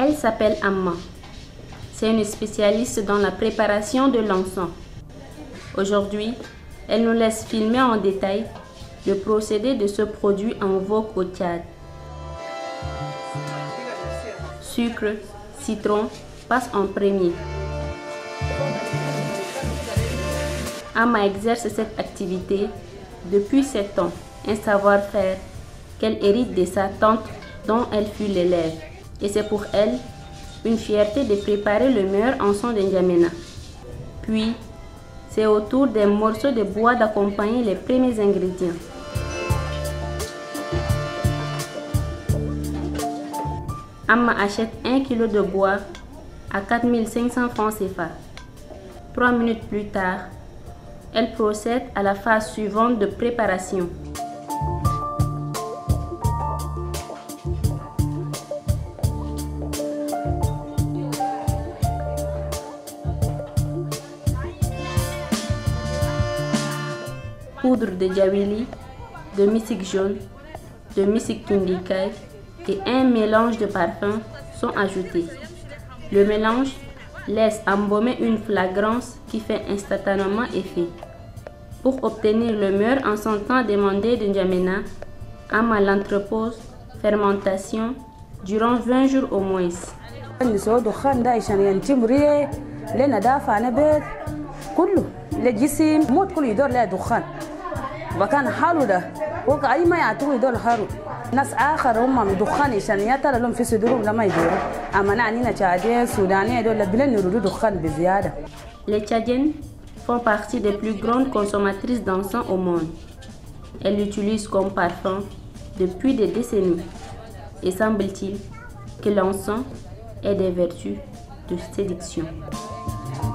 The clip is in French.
Elle s'appelle Amma. C'est une spécialiste dans la préparation de l'encens. Aujourd'hui, elle nous laisse filmer en détail le procédé de ce produit en vogue au Tchad. Sucre, citron passe en premier. Amma exerce cette activité depuis 7 ans, un savoir-faire qu'elle hérite de sa tante dont elle fut l'élève. Et c'est pour elle une fierté de préparer le meilleur encens de N'Djamena. Puis, c'est au tour des morceaux de bois d'accompagner les premiers ingrédients. Amma achète 1 kg de bois à 4500 francs CFA. 3 minutes plus tard, elle procède à la phase suivante de préparation. Poudre de djawili, de misik jaune, de misik tundikay et un mélange de parfums sont ajoutés. Le mélange laisse embaumer une fragrance qui fait instantanément effet. Pour obtenir le meilleur encens demandé de N'Djamena, Amma l'entrepose fermentation durant 20 jours au moins. وكان حاله ده وقع أي ما يعتوه يدور حاله ناس آخر هم مدخان عشان يترى لهم في صدورهم لما يدوروا أما نعنينا تشادية سودانية دول بلن يردوا دخان بزيادة. Les Tchadiennes font partie des plus grandes consommatrices d'encens au monde. Elles l'utilisent comme parfum depuis des décennies. Et semble-t-il que l'encens ait des vertus de séduction.